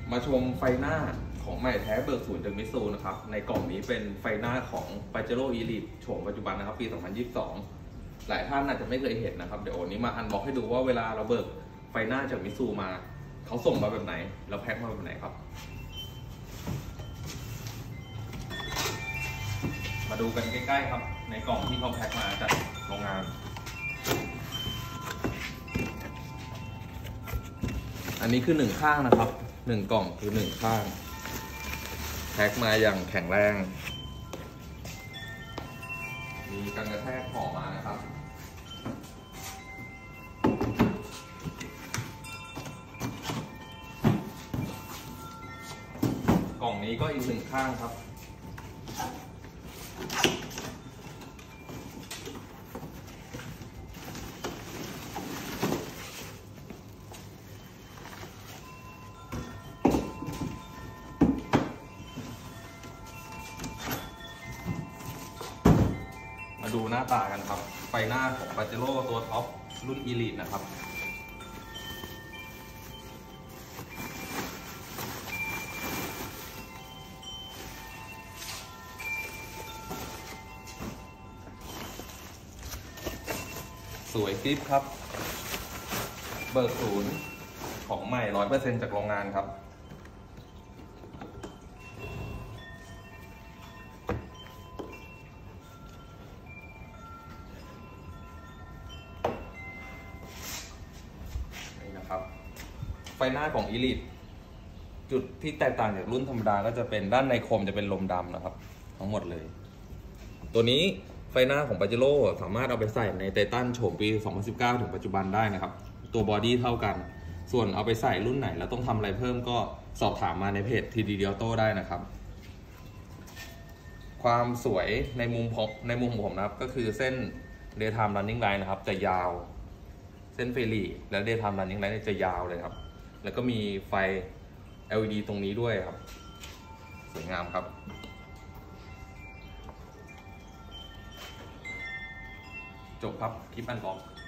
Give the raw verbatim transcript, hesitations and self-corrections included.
มาชมไฟหน้าของใหม่แท้เบิกศูนย์จากมิตซูนะครับในกล่องนี้เป็นไฟหน้าของ Pajero Elite โฉมปัจจุบันนะครับปี สองพันยี่สิบสอง หลายท่านอาจจะไม่เคยเห็นนะครับเดี๋ยววันนี้มาอันบ็อกให้ดูว่าเวลาเราเบิกไฟหน้าจากมิตซูมาเขาส่งมาแบบไหนแล้วแพ็คมาแบบไหนครับมาดูกันใกล้ๆครับในกล่องที่เขาแพ็คมาจากโรงงานอันนี้คือหนึ่งข้างนะครับหนึ่งกล่องคือหนึ่งข้างแพ็คมาอย่างแข็งแรงมีกันกระแทกห่อมานะครับกล่องนี้ก็อีกหนึ่งข้างครับมาดูหน้าตากันครับไฟหน้าของ Pajero ตัวท็อปรุ่น Elite นะครับสวยกริปครับเบิกศูนย์ของใหม่ ร้อยเปอร์เซ็นต์ จากโรงงานครับนี่นะครับไฟหน้าของ Elite จุดที่แตกต่างจากรุ่นธรรมดาก็จะเป็นด้านในคมจะเป็นลมดำนะครับทั้งหมดเลยตัวนี้ไฟหน้าของ Pajero สามารถเอาไปใส่ในไททันโฉมปี สองพันสิบเก้า ถึงปัจจุบันได้นะครับตัวบอดี้เท่ากันส่วนเอาไปใส่รุ่นไหนแล้วต้องทำอะไรเพิ่มก็สอบถามมาในเพจ ที ดี Auto ได้นะครับความสวยในมุมผมในมุมผมนะครับก็คือเส้น Daytime Running Light นะครับจะยาวเส้นเฟรลี่และ Daytime Running Light จะยาวเลยครับแล้วก็มีไฟ แอล อี ดี ตรงนี้ด้วยครับสวยงามครับจบครับคลิปอันบ็อก